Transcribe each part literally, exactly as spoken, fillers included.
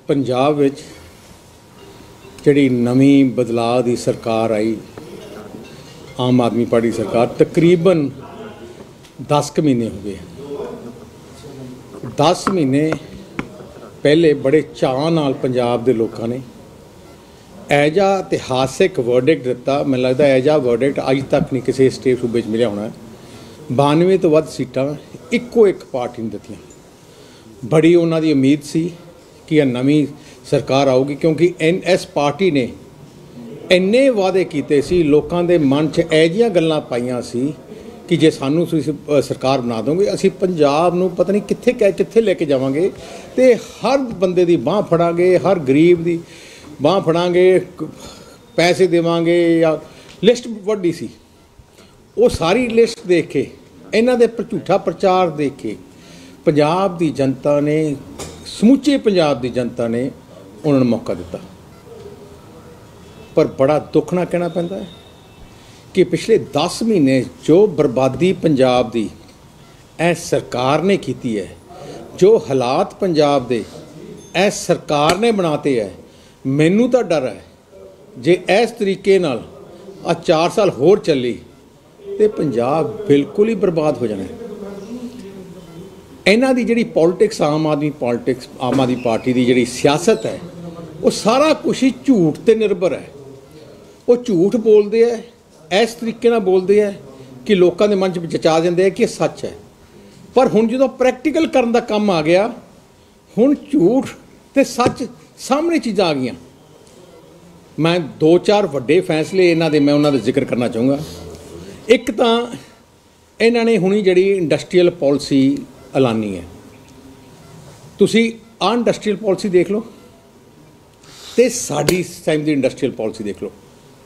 पंजाब विच जिहड़ी नवीं बदलाव की सरकार आई, आम आदमी पार्टी सरकार, तकरीबन दस क महीने हो गए। दस महीने पहले बड़े चाह नाल पंजाब के लोगों ने एजा इतिहासिक वर्डिक्ट दिता। मैनूं लगदा एजा वर्डिक्ट अज तक नहीं किसी स्टेट सूबे मिलिया होना। बानवे तो वध सीटां इक्को एक पार्टी ने दित्तियां। बड़ी उन्हां दी उम्मीद सी कि यह नवीं सरकार आऊगी, क्योंकि एन इस पार्टी ने इन्ने वादे किए सी, लोगों के मन च इहिजियां गल्लां पाईयां सी कि जे सानू सरकार बना दोगे असी पंजाब नूं पता नहीं कित्थे कै कित्थे लेके जावांगे, ते हर बंदे दी बांह फड़ांगे, हर गरीब दी बांह फड़ांगे, पैसे देवांगे। या लिस्ट वड्डी सी, वो सारी लिस्ट देख के, इन्हां दे झूठा प्रचार देख के पंजाब दी जनता ने, समूचे पंजाब दी जनता ने उन्होंने मौका दिता। पर बड़ा दुख ना कहना पैंदा है कि पिछले दस महीने जो बर्बादी पंजाब दी ऐ सरकार ने की है, जो हालात पंजाब दे ऐ सरकार ने बनाते है, मैनू तो डर है जे इस तरीके नाल आ चार साल होर चली तो पंजाब बिल्कुल ही बर्बाद हो जाना है। इन्हां दी जिहड़ी पॉलिटिक्स, आम आदमी पॉलिटिक्स, आम आदमी पार्टी की जिहड़ी सियासत है, वो सारा कुछ ही झूठ ते निर्भर है। वो झूठ बोलते हैं, इस तरीके नाल बोलते हैं कि लोगों के मन च जचा देंगे कि सच है। पर हुण जो प्रैक्टिकल करन दा काम आ गया, हुण झूठ ते सच सामने चीज़ां आ गईयां। मैं दो चार वड्डे फैसले इन्हां दे मैं उन्हां दा जिक्र करना चाहूँगा। एक तां इन्हां ने हुणी जिहड़ी इंडस्ट्रीयल पॉलिसी ऐलानी है, तुसीं आ इंडस्ट्रीयल पॉलिसी देख लो ते साडी इस टाइम दी इंडस्ट्रीयल पॉलिसी देख लो।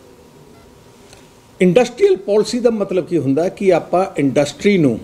इंडस्ट्रीयल पॉलिसी का मतलब की हुंदा कि आपां इंडस्ट्री नूं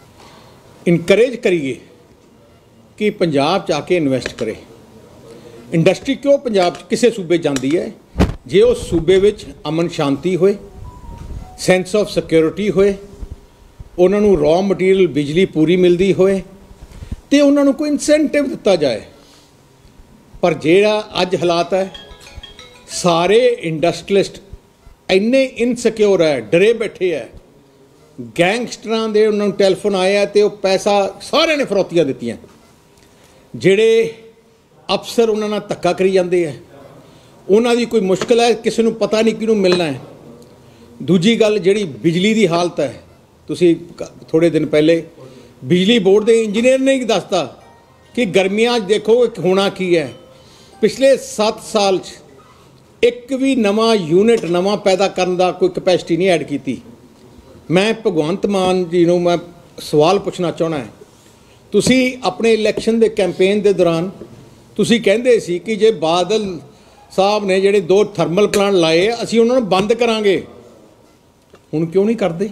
इनकरेज करिए कि पंजाब च आके इन्वेस्ट करे। इंडस्ट्री क्यों पंजाब किसी सूबे जाती है? जे उस सूबे विच अमन शांति होए, सेंस ऑफ सिक्योरिटी होए, उन्होंने रॉ मटीरियल बिजली पूरी मिलती होए, तो उन्होंने कोई इंसेंटिव दिता जाए। पर जेड़ा अज हालात है, सारे इंडस्ट्रीलिस्ट इन्ने इनसिक्योर है, डरे बैठे है। गैंगस्टरां दे उन्होंने टैलीफोन आया तो पैसा सारे ने फरौतियां दित्तियां। जेड़े अफसर उन्होंने धक्का करी जाते हैं, उन्हों की कोई मुश्किल है, किसी को पता नहीं किनू मिलना है। दूजी गल जिहड़ी बिजली की हालत है, तुसी थोड़े दिन पहले बिजली बोर्ड के इंजीनियर ने ही दसता कि गर्मियां देखो होना की है। पिछले सत्त साल एक भी नवा यूनिट नवा पैदा करने का कोई कैपेसिटी नहीं ऐड की। मैं भगवंत मान जी नूं मैं सवाल पूछना चाहना है, तुसी अपने इलैक्शन के कैंपेन के दौरान तुसी कहंदे सी कि जे बादल साहब ने जिहड़े दो थर्मल प्लांट लाए असीं उन्हां नूं बंद करांगे, हुण क्यों नहीं करते?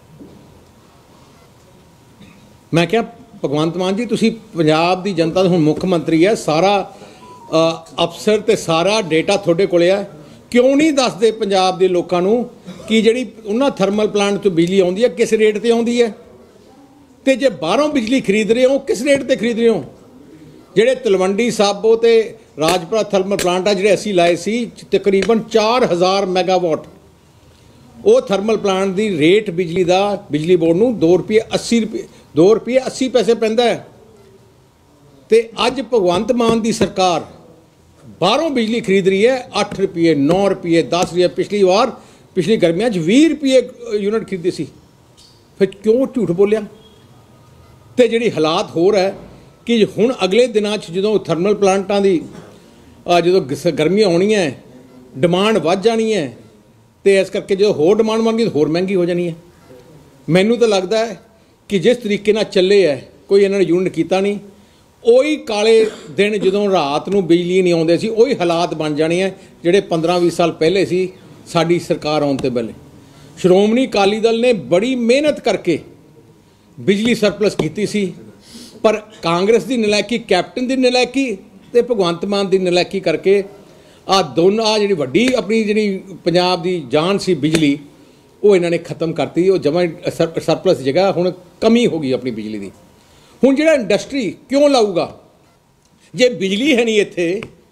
मैं क्या भगवंत मान जी, तुसी पंजाब की जनता हुण मुख मंत्री है, सारा अफसर ते सारा डेटा थोड़े कोले है, क्यों नहीं दसदे पंजाब के लोगों को कि जिहड़ी उन्हां थर्मल प्लांट तो बिजली आउंदी है किस रेट ते आउंदी है, ते जे बाहरों बिजली खरीद रहे हो किस रेट ते खरीद रहे हो? जिहड़े तलवंडी साबो ते राजपुरा थर्मल प्लांट आ जिहड़े असीं लाए सी तकरीबन चार हज़ार मैगावाट, वो थर्मल प्लांट की रेट बिजली का बिजली बोर्ड नूं दो रुपये अस्सी रुपये दो रुपये अस्सी पैसे पैंदा है। तो अज भगवंत मान की सरकार बाहरों बिजली खरीद रही है अठ रुपये, नौ रुपये, दस रुपये। पिछली बार पिछली गर्मियां भी रुपये यूनिट खरीदी सी, फिर क्यों झूठ बोलिया? तो जी हालात होर है कि हुण अगले दिनों जो थर्मल प्लांटां की जो गर्मियां होनियां है, डिमांड वध जानी है, तो इस करके जो होर डिमांड बन गई तो होर महंगी हो जानी है। मैनू तो लगता है कि जिस तरीके नाल चले है, कोई इन्होंने यूनिट किया नहीं, उही काले दिन जो रात नूं बिजली नहीं आउंदे सी, उही हालात बन जाने हैं जिहड़े पंद्रह बीस साल पहले सी साडी सरकार आउण ते पहले। श्रोमणी अकाली दल ने बड़ी मेहनत करके बिजली सरप्लस की सी, पर कांग्रेस की नलैकी, कैप्टन की नलैकी ते भगवंत मान की नलैकी करके आ दोनों आ जी वड्डी अपनी जी पंजाब की जान सी बिजली, वो इन्होंने खत्म करती। वो जमा सर सरप्लस जगह हुण कमी हो गई अपनी बिजली की। हुण जिहड़ा इंडस्ट्री क्यों लाऊगा जे बिजली है नहीं इत्थे,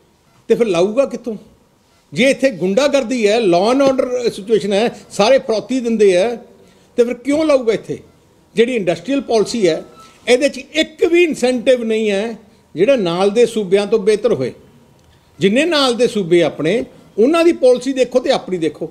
तो फिर लाऊगा कितों? जे इत्थे गुंडागर्दी है, लॉ एंड ऑर्डर सिचुएशन है, सारे फरौती दिंदे है, तो फिर क्यों लाऊगा इत्थे? जिहड़ी इंडस्ट्रीयल पॉलिसी है इहदे च एक भी इंसेंटिव नहीं है जिहड़ा नाल दे सूबिਆਂ ਤੋਂ बेहतर होए। जिन्ने नाल दे सूबे अपने उन्हां दी पॉलिसी देखो तो अपनी देखो।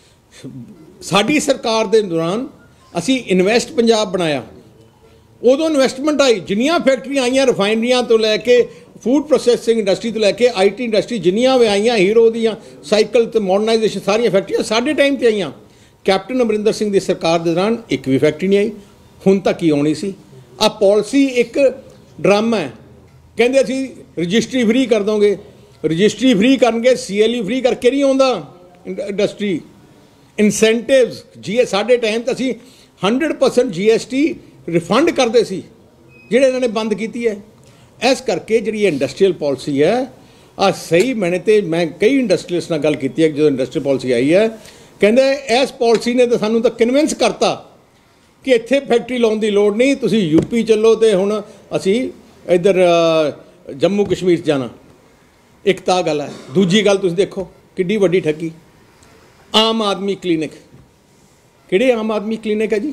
साडी सरकार दे दौरान असी इन्वेस्ट पंजाब बनाया, उदों इन्वेस्टमेंट आई, जिन्नियां फैक्ट्रियां आईयां रिफाइनरियां तो लैके फूड प्रोसैसिंग इंडस्ट्री तो लैके आई टी इंडस्ट्री जिन्नियां भी आईयां, हीरो दियां साइकिल तो मॉडर्नाइजेशन सारियां फैक्ट्रियां साडे टाइम ते आईयां। कैप्टन अमरिंदर सिंह की सरकार के दौरान एक भी फैक्ट्री नहीं आई, हुण तक ही आनी सी। आ पॉलिसी एक ड्रामा है, कहते असी रजिस्ट्री फ्री कर दोगे, रजिस्ट्री फ्री करनगे, सी एल ई फ्री करके नहीं आउंदा इंडस्ट्री। इंसेंटिव्स जी साढ़े टाइम तो असी hundred percent G S T refund करते सी, जिहड़े इन्होंने बंद की है। इस करके जी इंडस्ट्रीयल पॉलिसी है आ सही मैंने तो मैं कई इंडस्ट्रीलिस्ट नाल गल कीती है जो इंडस्ट्रीयल पॉलिसी आई है, कहते इस पॉलिसी ने तो सानू तो कन्विंस करता कि इत्थे फैक्ट्री लाउण दी लोड़ नहीं, तुसी यूपी चलो तो हुण असी इधर जम्मू कश्मीर जाना। एक तां गल है, दूजी गल तुसीं देखो किड्डी वड्डी ठगी। आम आदमी क्लीनिक, किहड़े आम आदमी क्लीनिक है जी?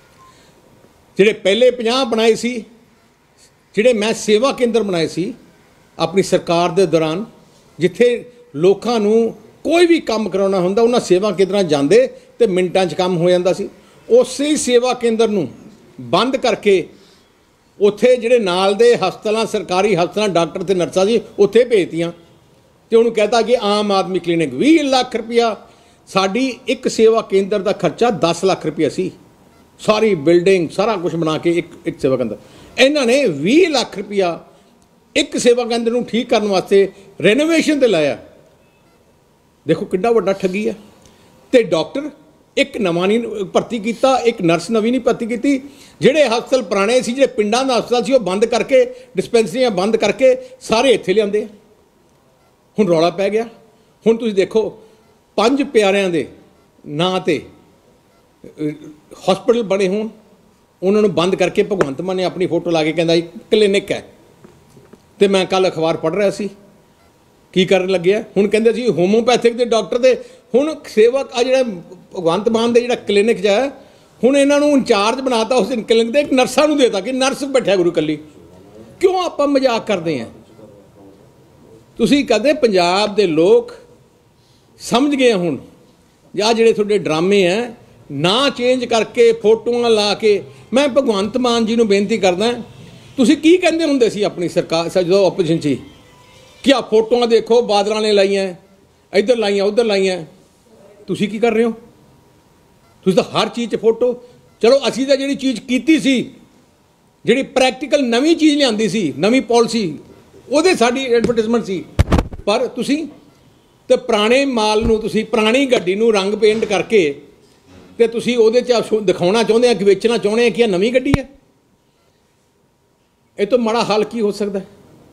जिहड़े पहले पचास बनाए सी, जिहड़े मैं सेवा केंद्र बनाए सी अपनी सरकार दे दौरान, जिथे लोकां नूं कोई भी काम कराउणा हुंदा उन्हां सेवा केंद्रां जांदे ते मिंटां च काम हो जांदा सी। उसे ही सेवा केंद्र नूं बंद करके उत्थे जिहड़े नाल दे हस्पतालां, सरकारी हस्पतालां, डॉक्टर ते नर्सां सी उत्थे भेजतियां ते उहनूं कहता कि आम आदमी क्लीनिक। बीस लाख रुपया साडी एक सेवा केंद्र का खर्चा दस लाख रुपया सी, सारी बिल्डिंग सारा कुछ बना के एक एक सेवा केंद्र। इन्हां ने बीस लाख रुपया एक सेवा केंद्र नूं ठीक करने वास्ते रेनोवेशन ते लाया। देखो किड्डा वड्डा ठगी है। ते डॉक्टर एक नवा नहीं भर्ती किया, एक नर्स नवी नहीं भर्ती की। जिहड़े हस्पताल पुराने सी, जिहड़े पिंडां दा हस्पताल सी, वो बंद करके डिस्पेंसरियां बंद करके सारे इत्थे लिआंदे। हुण रौला पै गया। हुण तुसीं देखो पंज प्यारिਆਂ ਦੇ ਨਾਂ ਤੇ हॉस्पिटल बने होण, उन्होंने बंद करके भगवंत मान ने अपनी फोटो ला के कहता जी क्लिनिक है। तो मैं कल अखबार पढ़ रहा सी, की करन लगे हुण कहंदे जी होम्योपैथिक के डॉक्टर दे हुण सेवक आ जिहड़ा भगवंत मान दे जिहड़ा क्लिनिक च है हुण इन्हां नूं इंचार्ज बनाता उस क्लिनिक दे, एक नर्सां नूं देता कि नर्स बैठा गुरु कली। क्यों आपां मजाक करते हैं? तुसीं कहदे पंजाब दे लोग समझ गए हुण या जिहड़े तुहाडे ड्रामे हैं ना चेंज करके फोटोआं ला के। मैं भगवंत मान जी नूं बेनती करदा, तुसीं की कहंदे हुंदे सी अपनी सरकार जो ओपोजिशन सी कि आ फोटोआं देखो बादलां ने लाइयां, इधर लाइयां उधर लाइयां। तुसीं की कर रहे हो? तुसीं तां हर चीज़ च फोटो। चलो असीं तां जिहड़ी चीज़ कीती सी, जिहड़ी प्रैक्टिकल नवीं चीज़ लिआंदी सी, नवीं पॉलिसी, ਉਹਦੇ ਸਾਡੀ ਐਡਵਰਟਾਈਜ਼ਮੈਂਟ ਸੀ। पर ਤੁਸੀਂ ਤੇ ਪੁਰਾਣੇ ਮਾਲ ਨੂੰ ਤੁਸੀਂ ਪੁਰਾਣੀ ਗੱਡੀ ਨੂੰ ਰੰਗ ਪੇਂਟ ਕਰਕੇ ਤੇ ਤੁਸੀਂ ਉਹਦੇ 'ਚ ਦਿਖਾਉਣਾ ਚਾਹੁੰਦੇ ਆ ਕਿ ਵੇਚਣਾ ਚਾਹੁੰਦੇ ਆ ਕਿ ਇਹ ਨਵੀਂ ਗੱਡੀ ਹੈ। ਇਹ ਤੋਂ ਮਾੜਾ ਹਾਲ ਕੀ ਹੋ ਸਕਦਾ?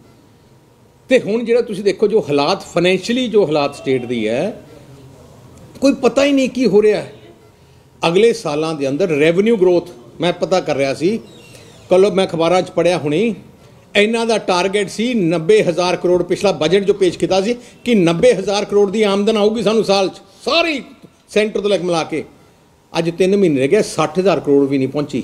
ਤੇ ਹੁਣ ਜਿਹੜਾ ਤੁਸੀਂ ਦੇਖੋ ਜੋ ਹਾਲਾਤ ਫਾਈਨੈਂਸ਼ੀਅਲੀ ਜੋ ਹਾਲਾਤ ਸਟੇਟ ਦੀ ਹੈ, ਕੋਈ ਪਤਾ ਹੀ ਨਹੀਂ ਕੀ ਹੋ ਰਿਹਾ ਹੈ। ਅਗਲੇ ਸਾਲਾਂ ਦੇ ਅੰਦਰ ਰੈਵਨਿਊ ਗਰੋਥ ਮੈਂ ਪਤਾ ਕਰ ਰਿਹਾ ਸੀ, ਕੱਲ੍ਹ ਮੈਂ ਅਖਬਾਰਾਂ 'ਚ ਪੜ੍ਹਿਆ ਹੁਣੀ, इन्हों का टारगेट सी नब्बे हज़ार करोड़। पिछला बजट जो पेश किया सी कि नब्बे हज़ार करोड़ की आमदन आऊगी सानू साल च सारी सेंटर तो लग मिला के। अज तीन महीने रह गए, सठ हज़ार करोड़ भी नहीं पहुंची।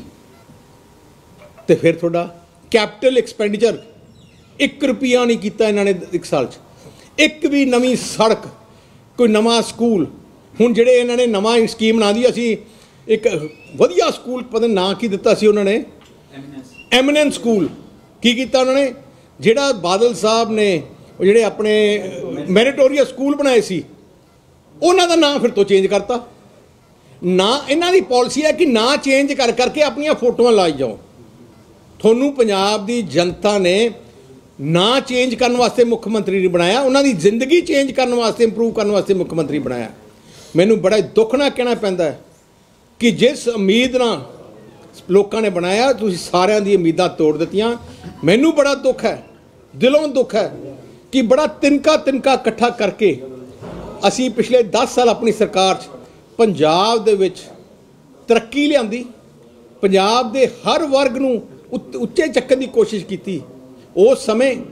तो फिर थोड़ा कैपिटल एक्सपेंडिचर एक रुपया नहीं किया इन्होंने एक साल च। एक भी नवी सड़क, कोई नवा स्कूल। हुण जिहड़े इन्होंने नवा स्कीम बना दी, असी एक वधिया स्कूल पता ना की दिता सी उन्होंने, एमिनेंस स्कूल। की किया उन्होंने? जिहड़ा बादल साहब ने जिहड़े अपने मैरिटोरियस स्कूल बनाए सी, उन्हां दा नाम फिर तो चेंज करता। ना इन्हां दी पॉलिसी है कि ना चेंज कर करके अपनियां फोटोआं लाई जाओ। थोनू पंजाब दी जनता ने ना चेंज करने वास्ते मुख्यमंत्री नहीं बनाया, उन्हां दी जिंदगी चेंज करने वास्ते, इंप्रूव करने वास्ते मुख्यमंत्री बनाया। मैनू बड़ा दुख नाल कहना पैंदा है कि जिस उम्मीद नाल लोगों ने बनाया, तुसीं सारिਆਂ दी उम्मीदां तोड़ दित्तियां। मैनू बड़ा दुख है, दिलों दुख है कि बड़ा तिनका तिनका इकट्ठा करके असी पिछले दस साल अपनी सरकार पंजाब दे विच तरक्की लिआंदी, पंजाब दे हर वर्ग नूं उच्चे चक्कण की कोशिश की। उस समय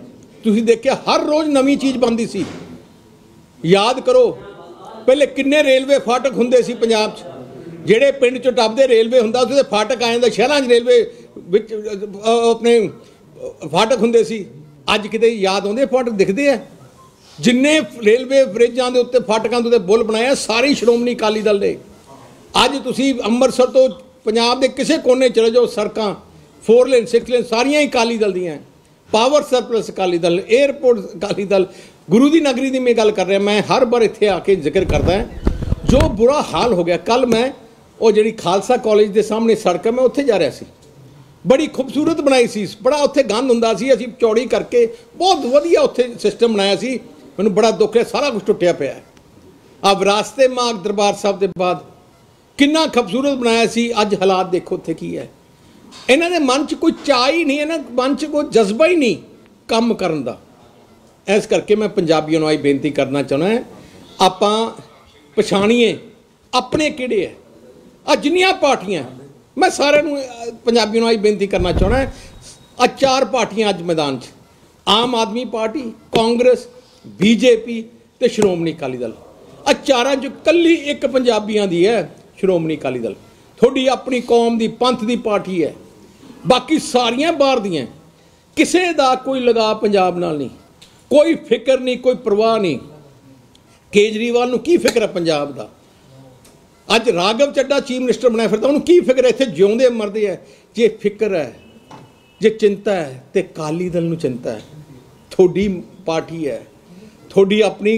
ਤੁਸੀਂ ਦੇਖਿਆ ਹਰ ਰੋਜ਼ ਨਵੀਂ ਚੀਜ਼ ਬਣਦੀ ਸੀ। ਯਾਦ ਕਰੋ ਪਹਿਲੇ ਕਿੰਨੇ ਰੇਲਵੇ ਫਾਟਕ ਹੁੰਦੇ ਸੀ ਪੰਜਾਬ 'ਚ, ਜਿਹੜੇ ਪਿੰਡ 'ਚੋਂ ਟੱਪਦੇ ਰੇਲਵੇ ਹੁੰਦਾ ਉੱਥੇ ਫਾਟਕ ਆ ਜਾਂਦਾ, ਸ਼ਹਿਰਾਂ 'ਚ ਰੇਲਵੇ ਵਿੱਚ ਆਪਣੇ ਫਾਟਕ ਹੁੰਦੇ ਸੀ। ਅੱਜ ਕਿਤੇ ਯਾਦ ਆਉਂਦੇ ਫਾਟਕ ਦਿਖਦੇ ਆ? ਜਿੰਨੇ ਰੇਲਵੇ ਬ੍ਰਿਜਾਂ ਦੇ ਉੱਤੇ ਫਾਟਕਾਂ ਦੇ ਉੱਤੇ ਬੁੱਲ ਬਣਾਏ ਸਾਰੀ ਸ਼੍ਰੋਮਣੀ ਅਕਾਲੀ ਦਲ ਨੇ। ਅੱਜ ਤੁਸੀਂ ਅੰਮ੍ਰਿਤਸਰ ਤੋਂ ਪੰਜਾਬ ਦੇ ਕਿਸੇ ਕੋਨੇ ਚਲੇ ਜਾਓ, ਸੜਕਾਂ ਫੋਰ ਲੇਨ ਸਿਕਸ ਲੇਨ ਸਾਰੀਆਂ ਹੀ ਅਕਾਲੀ ਦਲ ਦੀਆਂ। Power surplus Akali Dal, airport Akali Dal. ਗੁਰੂ ਦੀ ਨਗਰੀ ਦੀ ਮੈਂ ਗੱਲ ਕਰ ਰਿਹਾ, ਮੈਂ ਹਰ ਵਾਰ ਇੱਥੇ ਆ ਕੇ ਜ਼ਿਕਰ ਕਰਦਾ ਜੋ ਬੁਰਾ ਹਾਲ ਹੋ ਗਿਆ। ਕੱਲ ਮੈਂ ਉਹ ਜਿਹੜੀ ਖਾਲਸਾ ਕਾਲਜ ਦੇ ਸਾਹਮਣੇ ਸੜਕ ਹੈ, ਮੈਂ ਉੱਥੇ ਜਾ ਰਿਹਾ ਸੀ, ਬੜੀ ਖੂਬਸੂਰਤ ਬਣਾਈ ਸੀ, ਬੜਾ ਉੱਥੇ ਗੰਦ ਹੁੰਦਾ ਸੀ, ਅਸੀਂ ਚੌੜੀ ਕਰਕੇ ਬਹੁਤ ਵਧੀਆ ਉੱਥੇ ਸਿਸਟਮ ਬਣਾਇਆ ਸੀ। ਮੈਨੂੰ ਬੜਾ ਦੁੱਖ ਹੈ ਸਾਰਾ ਕੁਝ ਟੁੱਟਿਆ ਪਿਆ। ਆ ਵਿਰਾਸਤੇ ਮਾਗ ਦਰਬਾਰ ਸਾਹਿਬ ਦੇ ਬਾਅਦ ਕਿੰਨਾ ਖੂਬਸੂਰਤ ਬਣਾਇਆ ਸੀ, ਅੱਜ ਹਾਲਾਤ ਦੇਖੋ ਉੱਥੇ ਕੀ ਹੈ। ਇਹਨਾਂ ਦੇ ਮਨ 'ਚ ਕੋਈ ਚਾਹ ਹੀ ਨਹੀਂ, ਇਹਨਾਂ ਮਨ 'ਚ ਕੋਈ ਜਜ਼ਬਾ ਹੀ ਨਹੀਂ ਕੰਮ ਕਰਨ ਦਾ। ਇਸ ਕਰਕੇ ਮੈਂ ਪੰਜਾਬੀਆਂ ਨੂੰ ਆਈ ਬੇਨਤੀ ਕਰਨਾ ਚਾਹੁੰਦਾ, ਆਪਾਂ ਪਛਾਣੀਏ ਆਪਣੇ ਕਿਹੜੇ ਹੈ। ਆ ਜਿੰਨੀਆਂ ਪਾਰਟੀਆਂ, ਮੈਂ ਸਾਰਿਆਂ ਨੂੰ ਪੰਜਾਬੀਆਂ ਨੂੰ ਆਈ ਬੇਨਤੀ ਕਰਨਾ ਚਾਹੁੰਦਾ, ਆ ਚਾਰ ਪਾਰਟੀਆਂ ਅੱਜ ਮੈਦਾਨ 'ਚ, Aam Aadmi Party, Congress, BJP ਤੇ ਸ਼੍ਰੋਮਣੀ ਅਕਾਲੀ ਦਲ। ਆ ਚਾਰਾਂ 'ਚ ਇਕੱਲੀ ਇੱਕ ਪੰਜਾਬੀਆਂ ਦੀ ਹੈ, ਸ਼੍ਰੋਮਣੀ ਅਕਾਲੀ ਦਲ। ਤੁਹਾਡੀ ਆਪਣੀ ਕੌਮ ਦੀ ਪੰਥ ਦੀ ਪਾਰਟੀ ਹੈ, ਬਾਕੀ ਸਾਰੀਆਂ ਬਾਹਰ ਦੀਆਂ। ਕਿਸੇ ਦਾ ਕੋਈ ਲਗਾਅ ਪੰਜਾਬ ਨਾਲ ਨਹੀਂ, ਕੋਈ ਫਿਕਰ ਨਹੀਂ, ਕੋਈ ਪਰਵਾਹ ਨਹੀਂ। ਕੇਜਰੀਵਾਲ ਨੂੰ ਕੀ ਫਿਕਰ ਹੈ ਪੰਜਾਬ ਦਾ? ਅੱਜ ਰਾਘਵ ਚੱਡਾ ਚੀਫ ਮਿਨਿਸਟਰ ਬਣਾਇਆ ਫਿਰਦਾ, ਉਹਨੂੰ ਕੀ ਫਿਕਰ ਹੈ? ਇੱਥੇ ਜਿਉਂਦੇ ਮਰਦੇ ਹੈ। ਜੇ ਫਿਕਰ ਹੈ, ਜੇ ਚਿੰਤਾ ਹੈ ਤੇ ਅਕਾਲੀ ਦਲ ਨੂੰ ਚਿੰਤਾ ਹੈ। ਤੁਹਾਡੀ ਪਾਰਟੀ ਹੈ, ਤੁਹਾਡੀ ਆਪਣੀ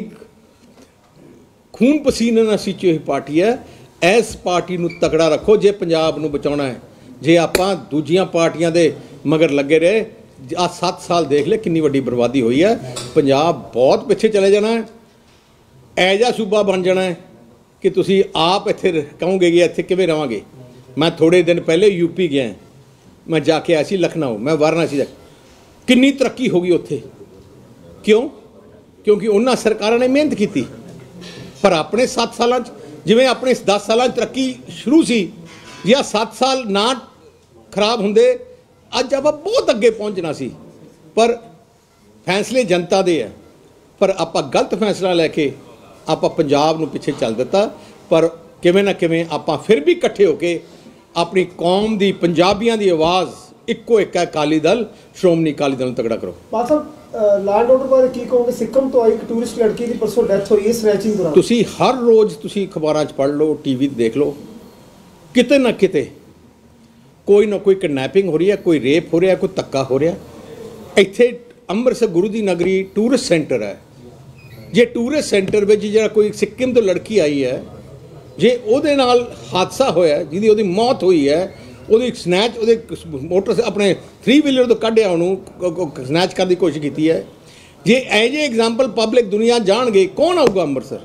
ਖੂਨ ਪਸੀਨੇ ਨਾਲ ਸੀਂਚੀ ਹੋਈ ਪਾਰਟੀ ਹੈ। ਇਸ ਪਾਰਟੀ ਨੂੰ ਤਕੜਾ ਰੱਖੋ ਜੇ ਪੰਜਾਬ ਨੂੰ ਬਚਾਉਣਾ ਹੈ। ਜੇ ਆਪਾਂ ਦੂਜੀਆਂ ਪਾਰਟੀਆਂ ਦੇ ਮਗਰ ਲੱਗੇ ਰਹੇ, ਆ ਸੱਤ ਸਾਲ ਦੇਖ ਲੈ ਕਿੰਨੀ ਵੱਡੀ ਬਰਬਾਦੀ ਹੋਈ ਹੈ। ਪੰਜਾਬ ਬਹੁਤ ਪਿੱਛੇ ਚਲੇ ਜਾਣਾ ਹੈ, ਐ ਜਿਹਾ ਸੂਬਾ ਬਣ ਜਾਣਾ ਹੈ ਕਿ ਤੁਸੀਂ ਆਪ ਇੱਥੇ ਕਹੋਗੇ ਕਿ ਇੱਥੇ ਕਿਵੇਂ ਰਵਾਂਗੇ। ਮੈਂ ਥੋੜ੍ਹੇ ਦਿਨ ਪਹਿਲੇ ਯੂਪੀ ਗਿਆ, ਮੈਂ ਜਾ ਕੇ ਆਇਆ ਸੀ ਲਖਨਊ, ਮੈਂ ਵਾਰਾਣਸੀ ਦਾ, ਕਿੰਨੀ ਤਰੱਕੀ ਹੋ ਗਈ ਉੱਥੇ। ਕਿਉਂ? ਕਿਉਂਕਿ ਉਹਨਾਂ ਸਰਕਾਰਾਂ ਨੇ ਮਿਹਨਤ ਕੀਤੀ। ਪਰ ਆਪਣੇ ਸੱਤ ਸਾਲਾਂ 'ਚ, ਜਿਵੇਂ ਆਪਣੇ ਦਸ ਸਾਲਾਂ 'ਚ ਤਰੱਕੀ ਸ਼ੁਰੂ ਸੀ, ਜਾਂ ਸੱਤ ਸਾਲ ਨਾ ਖਰਾਬ ਹੁੰਦੇ ਅੱਜ ਆਪਾਂ ਬਹੁਤ ਅੱਗੇ ਪਹੁੰਚਣਾ ਸੀ। ਪਰ ਫੈਸਲੇ ਜਨਤਾ ਦੇ ਹੈ, ਪਰ ਆਪਾਂ ਗਲਤ ਫੈਸਲਾ ਲੈ ਕੇ ਆਪਾਂ ਪੰਜਾਬ ਨੂੰ ਪਿੱਛੇ ਚੱਲ ਦਿੱਤਾ। ਪਰ ਕਿਵੇਂ ਨਾ ਕਿਵੇਂ ਆਪਾਂ ਫਿਰ ਵੀ ਇਕੱਠੇ ਹੋ ਕੇ ਆਪਣੀ ਕੌਮ ਦੀ, ਪੰਜਾਬੀਆਂ ਦੀ ਆਵਾਜ਼ ਇੱਕੋ ਇੱਕ ਹੈ, ਅਕਾਲੀ ਦਲ, ਸ਼੍ਰੋਮਣੀ ਅਕਾਲੀ ਦਲ ਨੂੰ ਤਗੜਾ ਕਰੋ। ਬਾਦ ਸਾਹਿਬ, ਲੈਂਡ ਆਰਡਰ ਬਾਰੇ ਕੀ ਕਹੋਗੇ? ਸਿੱਕਮ ਤੋਂ ਆਈ ਇੱਕ ਟੂਰਿਸਟ ਲੜਕੀ ਦੀ ਪਰਸੋਂ ਡੈਥ ਹੋਈ ਹੈ ਸਨੈਚਿੰਗ ਦੌਰਾਨ। ਤੁਸੀਂ ਹਰ ਰੋਜ਼ ਤੁਸੀਂ ਅਖਬਾਰਾਂ 'ਚ ਪੜ੍ਹ ਲਓ, ਟੀਵੀ 'ਤੇ ਦੇਖ ਲਓ, ਕਿਤੇ ਨਾ ਕਿਤੇ ਕੋਈ ਨਾ ਕੋਈ ਕਿਡਨੈਪਿੰਗ ਹੋ ਰਹੀ ਹੈ, ਕੋਈ ਰੇਪ ਹੋ ਰਿਹਾ, ਕੋਈ ਧੱਕਾ ਹੋ ਰਿਹਾ। ਇੱਥੇ ਅੰਮ੍ਰਿਤਸਰ ਗੁਰੂ ਦੀ ਨਗਰੀ ਟੂਰਿਸਟ ਸੈਂਟਰ ਹੈ। ਜੇ ਟੂਰਿਸਟ ਸੈਂਟਰ ਵਿੱਚ ਜਿਹੜਾ ਕੋਈ ਸਿੱਕਿਮ ਤੋਂ ਲੜਕੀ ਆਈ ਹੈ, ਜੇ ਉਹਦੇ ਨਾਲ ਹਾਦਸਾ ਹੋਇਆ, ਜਿਹਦੀ ਉਹਦੀ ਮੌਤ ਹੋਈ ਹੈ, ਉਹਦੀ ਸਨੈਚ, ਉਹਦੇ ਮੋਟਰ ਆਪਣੇ ਥਰੀ ਵੀਲਰ ਤੋਂ ਕੱਢਿਆ, ਉਹਨੂੰ ਸਨੈਚ ਕਰਨ ਦੀ ਕੋਸ਼ਿਸ਼ ਕੀਤੀ ਹੈ। ਜੇ ਐ ਜੇ ਐਗਜ਼ਾਮਪਲ ਪਬਲਿਕ ਦੁਨੀਆ ਜਾਣਗੇ, ਕੌਣ ਆਊਗਾ ਅੰਮ੍ਰਿਤਸਰ?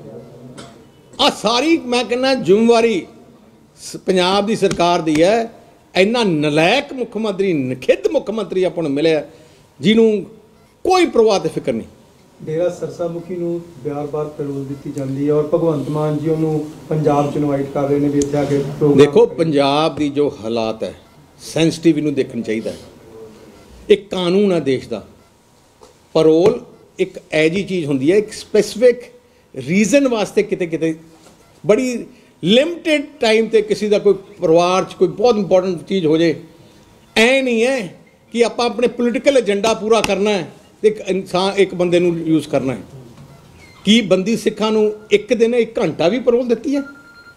ਆ ਸਾਰੀ ਮੈਂ ਕਹਿੰਦਾ ਜ਼ਿੰਮੇਵਾਰੀ ਪੰਜਾਬ ਦੀ ਸਰਕਾਰ ਦੀ ਹੈ। ਇੰਨਾ ਨਲਾਇਕ ਮੁੱਖ ਮੰਤਰੀ, ਨਖਿੱਧ ਮੁੱਖ ਮੰਤਰੀ ਆਪਾਂ ਨੂੰ ਮਿਲਿਆ, ਜਿਹਨੂੰ ਕੋਈ ਪ੍ਰਵਾਹ ਤੇ ਫਿਕਰ ਨਹੀਂ। ਡੇਰਾ ਸਰਸਾ ਮੁਖੀ ਨੂੰ ਬਾਰ-ਬਾਰ ਪੈਰੋਲ ਦਿੱਤੀ ਜਾਂਦੀ ਹੈ, ਔਰ ਭਗਵੰਤ ਮਾਨ ਜੀ ਉਹਨੂੰ ਪੰਜਾਬ 'ਚ ਇਨਵਾਈਟ ਕਰ ਰਹੇ ਨੇ ਵੀ ਇੱਥੇ ਆ ਕੇ ਪ੍ਰੋਗਰਾਮ। ਦੇਖੋ, ਪੰਜਾਬ ਦੀ ਜੋ ਹਾਲਾਤ ਹੈ, ਸੈਂਸਿਟਿਵ ਇਹਨੂੰ ਦੇਖਣਾ ਚਾਹੀਦਾ ਹੈ। ਇੱਕ ਕਾਨੂੰਨ ਹੈ ਦੇਸ਼ ਦਾ। ਪੈਰੋਲ ਇੱਕ ਐਜੀ ਚੀਜ਼ ਹੁੰਦੀ ਹੈ, ਇੱਕ ਸਪੈਸੀਫਿਕ ਰੀਜ਼ਨ ਵਾਸਤੇ, ਕਿਤੇ ਕਿਤੇ ਬੜੀ ਲਿਮਟਿਡ ਟਾਈਮ ਤੇ ਕਿਸੇ ਦਾ ਕੋਈ ਪਰਿਵਾਰ 'ਚ ਕੋਈ ਬਹੁਤ ਇੰਪੋਰਟੈਂਟ ਚੀਜ਼ ਹੋ ਜੇ, ਐ ਨਹੀਂ ਹੈ ਕਿ ਆਪਾਂ ਆਪਣੇ ਪੋਲੀਟੀਕਲ ਏਜੰਡਾ ਪੂਰਾ ਕਰਨਾ ਹੈ ਤੇ ਇੱਕ ਇਨਸਾਨ, ਇੱਕ ਬੰਦੇ ਨੂੰ ਯੂਜ਼ ਕਰਨਾ ਹੈ। ਕੀ ਬੰਦੀ ਸਿੱਖਾਂ ਨੂੰ ਇੱਕ ਦਿਨ ਇੱਕ ਘੰਟਾ ਵੀ ਪੈਰੋਲ ਦਿੱਤੀ ਹੈ?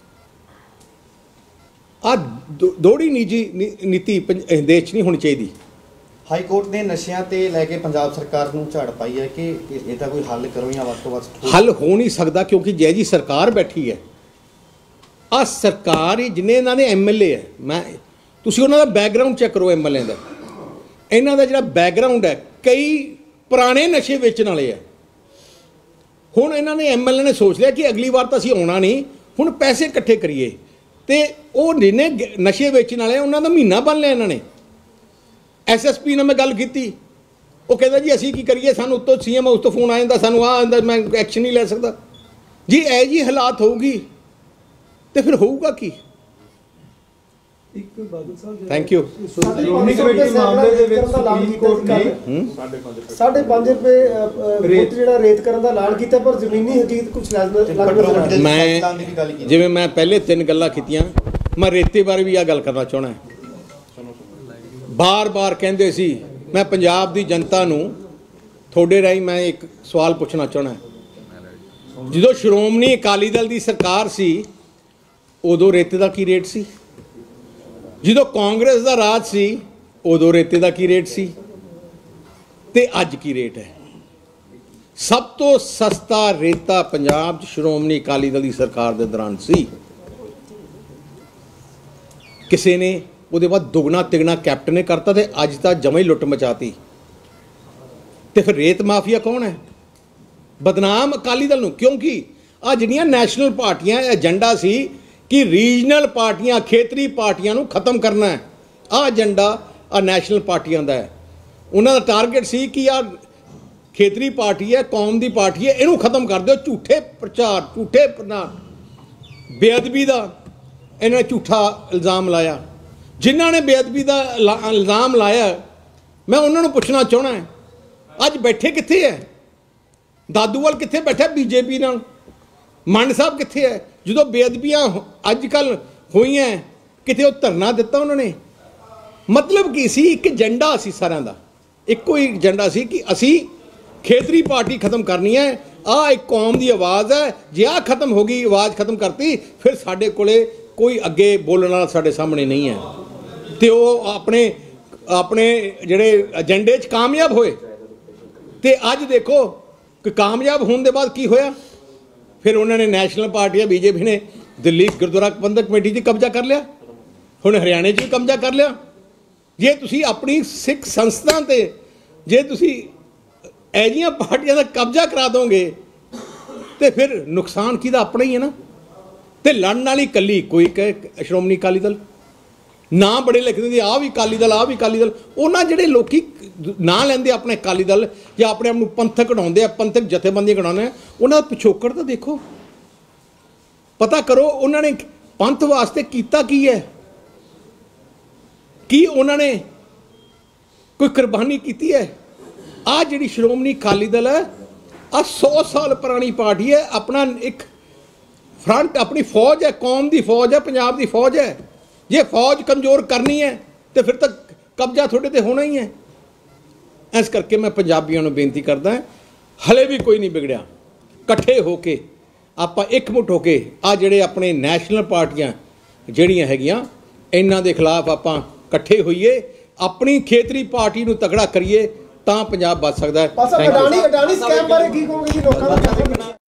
ਆ ਦੋਹਰੀ ਨਿੱਜੀ ਨੀਤੀ ਦੇਸ਼ 'ਚ ਨਹੀਂ ਹੋਣੀ ਚਾਹੀਦੀ। ਹਾਈ ਕੋਰਟ ਨੇ ਨਸ਼ਿਆਂ ਤੇ ਲੈ ਕੇ ਪੰਜਾਬ ਸਰਕਾਰ ਨੂੰ ਝਾੜ ਪਾਈ ਹੈ ਕਿ ਇਹਦਾ ਕੋਈ ਹੱਲ ਕਰੋ ਜਾਂ ਵੱਧ ਤੋਂ ਵੱਧ। ਹੱਲ ਹੋ ਨਹੀਂ ਸਕਦਾ, ਕਿਉਂਕਿ ਜੈ ਜੀ ਸਰਕਾਰ ਬੈਠੀ ਹੈ। ਆ ਸਰਕਾਰ ਹੀ, ਜਿੰਨੇ ਇਹਨਾਂ ਦੇ ਐਮ ਐਲ ਏ ਹੈ, ਮੈਂ ਤੁਸੀਂ ਉਹਨਾਂ ਦਾ ਬੈਕਗਰਾਊਂਡ ਚੈੱਕ ਕਰੋ। ਐਮ ਐਲ ਏ ਦਾ, ਇਹਨਾਂ ਦਾ ਜਿਹੜਾ ਬੈਕਗਰਾਊਂਡ ਹੈ, ਕਈ ਪੁਰਾਣੇ ਨਸ਼ੇ ਵੇਚਣ ਵਾਲੇ ਆ। ਹੁਣ ਇਹਨਾਂ ਨੇ ਐਮ ਐਲ ਏ ਨੇ ਸੋਚ ਲਿਆ ਕਿ ਅਗਲੀ ਵਾਰ ਤਾਂ ਅਸੀਂ ਆਉਣਾ ਨਹੀਂ, ਹੁਣ ਪੈਸੇ ਇਕੱਠੇ ਕਰੀਏ, ਤੇ ਉਹ ਜਿਹਨੇ ਨਸ਼ੇ ਵੇਚਣ ਵਾਲੇ ਉਹਨਾਂ ਦਾ ਮਹੀਨਾ ਬੰਨ ਲਿਆ ਇਹਨਾਂ ਨੇ। ਐਸ ਐਸ ਪੀ ਨਾਲ ਮੈਂ ਗੱਲ ਕੀਤੀ, ਉਹ ਕਹਿੰਦਾ ਜੀ ਅਸੀਂ ਕੀ ਕਰੀਏ, ਸਾਨੂੰ ਉੱਤੋਂ ਸੀ ਐਮ ਹਾਊਸ ਤੋਂ ਫੋਨ ਆ ਜਾਂਦਾ, ਸਾਨੂੰ ਆਹ ਆਉਂਦਾ, ਮੈਂ ਐਕਸ਼ਨ ਨਹੀਂ ਲੈ ਸਕਦਾ। ਜੀ ਇਹ ਜੀ ਹਾਲਾਤ ਹੋਊਗੀ ਤੇ ਫਿਰ ਹੋਊਗਾ ਕੀ? ਇੱਕ Badal Sahib thank you. Shiromani committee ਮਾਮਲੇ ਦੇ ਵਿੱਚ ਸੁਪਰੀਮ ਕੋਰਟ ਨੇ ਸਾਢੇ ਪੰਜ ਰੁਪਏ ਫੁੱਟ ਜਿਹੜਾ ਰੇਤ ਕਰਨ ਦਾ ਐਲਾਨ ਕੀਤਾ, ਪਰ ਜ਼ਮੀਨੀ ਹਕੀਕਤ ਕੁਝ ਲੱਗਦਾ। ਮੈਂ ਜਿਵੇਂ ਮੈਂ ਪਹਿਲੇ ਤਿੰਨ ਗੱਲਾਂ ਕੀਤੀਆਂ, ਮੈਂ ਰੇਤੇ ਬਾਰੇ ਵੀ ਆ ਗੱਲ ਕਰਨਾ ਚਾਹਣਾ। ਬਾਰ-ਬਾਰ ਕਹਿੰਦੇ ਸੀ, ਮੈਂ ਪੰਜਾਬ ਦੀ ਜਨਤਾ ਨੂੰ ਤੁਹਾਡੇ ਰਾਹੀਂ ਮੈਂ ਇੱਕ ਸਵਾਲ ਪੁੱਛਣਾ ਚਾਹਣਾ। ਜਦੋਂ ਸ਼੍ਰੋਮਣੀ ਅਕਾਲੀ ਦਲ ਦੀ ਸਰਕਾਰ ਸੀ ਉਦੋਂ ਰੇਤੇ ਦਾ ਕੀ ਰੇਟ ਸੀ? ਜਦੋਂ ਕਾਂਗਰਸ ਦਾ ਰਾਜ ਸੀ ਉਦੋਂ ਰੇਤੇ ਦਾ ਕੀ ਰੇਟ ਸੀ ਤੇ ਅੱਜ ਕੀ ਰੇਟ ਹੈ? ਸਭ ਤੋਂ ਸਸਤਾ ਰੇਤਾ ਪੰਜਾਬ 'ਚ ਸ਼੍ਰੋਮਣੀ ਅਕਾਲੀ ਦਲ ਦੀ ਸਰਕਾਰ ਦੇ ਦੌਰਾਨ ਸੀ। ਕਿਸੇ ਨੇ ਉਹਦੇ ਬਾਅਦ ਦੁਗਣਾ ਤਿਗਣਾ ਕੈਪਟਨ ਨੇ ਕਰਤਾ ਤੇ ਅੱਜ ਤਾਂ ਜਮਾਂ ਹੀ ਲੁੱਟ ਮਚਾਤੀ। ਤੇ ਫਿਰ ਰੇਤ ਮਾਫੀਆ ਕੌਣ ਹੈ? ਬਦਨਾਮ ਅਕਾਲੀ ਦਲ ਨੂੰ, ਕਿਉਂਕਿ ਆ ਜਿਹੜੀਆਂ ਨੈਸ਼ਨਲ ਪਾਰਟੀਆਂ ਏਜੰਡਾ ਸੀ ਕਿ ਰੀਜਨਲ ਪਾਰਟੀਆਂ, ਖੇਤਰੀ ਪਾਰਟੀਆਂ ਨੂੰ ਖਤਮ ਕਰਨਾ ਹੈ। ਆਹ ਏਜੰਡਾ ਆ ਨੈਸ਼ਨਲ ਪਾਰਟੀਆਂ ਦਾ ਹੈ। ਉਹਨਾਂ ਦਾ ਟਾਰਗੇਟ ਸੀ ਕਿ ਆ ਖੇਤਰੀ ਪਾਰਟੀ ਹੈ, ਕੌਮ ਦੀ ਪਾਰਟੀ ਹੈ, ਇਹਨੂੰ ਖਤਮ ਕਰ ਦਿਓ। ਝੂਠੇ ਪ੍ਰਚਾਰ, ਝੂਠੇ ਪ੍ਰਨਾ ਬੇਅਦਬੀ ਦਾ ਇਹਨਾਂ ਨੇ ਝੂਠਾ ਇਲਜ਼ਾਮ ਲਾਇਆ। ਜਿਨ੍ਹਾਂ ਨੇ ਬੇਅਦਬੀ ਦਾ ਇਲਜ਼ਾਮ ਲਾਇਆ, ਮੈਂ ਉਹਨਾਂ ਨੂੰ ਪੁੱਛਣਾ ਚਾਹਣਾ, ਅੱਜ ਬੈਠੇ ਕਿੱਥੇ ਹੈ? ਦਾਦੂਵਾਲ ਕਿੱਥੇ ਬੈਠਾ ਬੀਜੇਪੀ ਨਾਲ? ਮੰਡ ਸਾਹਿਬ ਕਿੱਥੇ ਹੈ? ਜਦੋਂ ਬੇਅਦਬੀਆਂ ਅੱਜ ਕੱਲ੍ਹ ਹੋਈਆਂ, ਕਿਤੇ ਉਹ ਧਰਨਾ ਦਿੱਤਾ ਉਹਨਾਂ ਨੇ? ਮਤਲਬ ਕੀ ਸੀ? ਇੱਕ ਏਜੰਡਾ ਸੀ ਸਾਰਿਆਂ ਦਾ, ਇੱਕੋ ਹੀ ਏਜੰਡਾ ਸੀ ਕਿ ਅਸੀਂ ਖੇਤਰੀ ਪਾਰਟੀ ਖਤਮ ਕਰਨੀ ਹੈ। ਆਹ ਇੱਕ ਕੌਮ ਦੀ ਆਵਾਜ਼ ਹੈ, ਜੇ ਆਹ ਖਤਮ ਹੋ ਗਈ, ਆਵਾਜ਼ ਖਤਮ ਕਰਤੀ, ਫਿਰ ਸਾਡੇ ਕੋਲੇ ਕੋਈ ਅੱਗੇ ਬੋਲਣ ਵਾਲਾ ਸਾਡੇ ਸਾਹਮਣੇ ਨਹੀਂ ਹੈ। ਤੇ ਉਹ ਆਪਣੇ ਆਪਣੇ ਜਿਹੜੇ ਏਜੰਡੇ 'ਚ ਕਾਮਯਾਬ ਹੋਏ। ਤੇ ਅੱਜ ਦੇਖੋ ਕਿ ਕਾਮਯਾਬ ਹੋਣ ਦੇ ਬਾਅਦ ਕੀ ਹੋਇਆ? ਫਿਰ ਉਹਨਾਂ ਨੇ ਨੈਸ਼ਨਲ ਪਾਰਟੀਆਂ, ਬੀਜੇਪੀ ਨੇ ਦਿੱਲੀ ਗੁਰਦੁਆਰਾ ਪ੍ਰਬੰਧਕ ਕਮੇਟੀ 'ਚ ਕਬਜ਼ਾ ਕਰ ਲਿਆ, ਹੁਣ ਹਰਿਆਣੇ 'ਚ ਵੀ ਕਬਜ਼ਾ ਕਰ ਲਿਆ। ਜੇ ਤੁਸੀਂ ਆਪਣੀ ਸਿੱਖ ਸੰਸਥਾ 'ਤੇ ਜੇ ਤੁਸੀਂ ਐਜੀਆਂ ਪਾਰਟੀਆਂ ਦਾ ਕਬਜ਼ਾ ਕਰਾ ਦੋਗੇ ਤੇ ਫਿਰ ਨੁਕਸਾਨ ਕਿਹਦਾ? ਆਪਣਾ ਹੀ ਹੈ ਨਾ। ਤੇ ਲੜਨ ਵਾਲੀ ਇਕੱਲੀ ਕੋਈ ਸ਼੍ਰੋਮਣੀ ਅਕਾਲੀ ਦਲ ਨਾ, ਬੜੇ ਲਿਖਦੇ ਨੇ ਆਹ ਵੀ ਅਕਾਲੀ ਦਲ, ਆਹ ਵੀ ਅਕਾਲੀ ਦਲ। ਉਹਨਾਂ ਜਿਹੜੇ ਲੋਕੀ ਨਾਂ ਲੈਂਦੇ ਆਪਣੇ ਅਕਾਲੀ ਦਲ ਜਾਂ ਆਪਣੇ ਆਪ ਨੂੰ ਪੰਥਕ ਕਢਾਉਂਦੇ ਆ, ਪੰਥਕ ਜਥੇਬੰਦੀਆਂ ਕਢਾਉਂਦੇ ਆ, ਉਹਨਾਂ ਦਾ ਪਿਛੋਕੜ ਤਾਂ ਦੇਖੋ, ਪਤਾ ਕਰੋ ਉਹਨਾਂ ਨੇ ਪੰਥ ਵਾਸਤੇ ਕੀਤਾ ਕੀ ਹੈ। ਕੀ ਉਹਨਾਂ ਨੇ ਕੋਈ ਕੁਰਬਾਨੀ ਕੀਤੀ ਹੈ? ਆਹ ਜਿਹੜੀ ਸ਼੍ਰੋਮਣੀ ਅਕਾਲੀ ਦਲ ਹੈ, ਆਹ ਸੌ ਸਾਲ ਪੁਰਾਣੀ ਪਾਰਟੀ ਹੈ। ਆਪਣਾ ਇੱਕ ਫਰੰਟ, ਆਪਣੀ ਫੌਜ ਹੈ, ਕੌਮ ਦੀ ਫੌਜ ਹੈ, ਪੰਜਾਬ ਦੀ ਫੌਜ ਹੈ। ਜੇ ਫੌਜ ਕਮਜ਼ੋਰ ਕਰਨੀ ਹੈ ਤੇ ਫਿਰ ਤਾਂ ਕਬਜ਼ਾ ਤੁਹਾਡੇ ਤੇ ਹੋਣਾ ਹੀ ਹੈ। ਇਸ ਕਰਕੇ ਮੈਂ ਪੰਜਾਬੀਆਂ ਨੂੰ ਬੇਨਤੀ ਕਰਦਾ, ਹਲੇ ਵੀ ਕੋਈ ਨਹੀਂ ਵਿਗੜਿਆ। ਇਕੱਠੇ ਹੋ ਕੇ ਆਪਾਂ ਇਕਮੁੱਠ ਹੋ ਕੇ ਆ ਜਿਹੜੇ ਆਪਣੇ ਨੈਸ਼ਨਲ ਪਾਰਟੀਆਂ ਜਿਹੜੀਆਂ ਹੈਗੀਆਂ, ਇਹਨਾਂ ਦੇ ਖਿਲਾਫ ਆਪਾਂ ਇਕੱਠੇ ਹੋਈਏ, ਆਪਣੀ ਖੇਤਰੀ ਪਾਰਟੀ ਨੂੰ ਤਕੜਾ ਕਰੀਏ, ਤਾਂ ਪੰਜਾਬ ਬਚ ਸਕਦਾ ਹੈ। ਅਡਾਨੀ ਅਡਾਨੀ ਸਕੈਮ ਬਾਰੇ ਕੀ ਕਹੋਗੇ ਜੀ ਲੋਕਾਂ ਦਾ?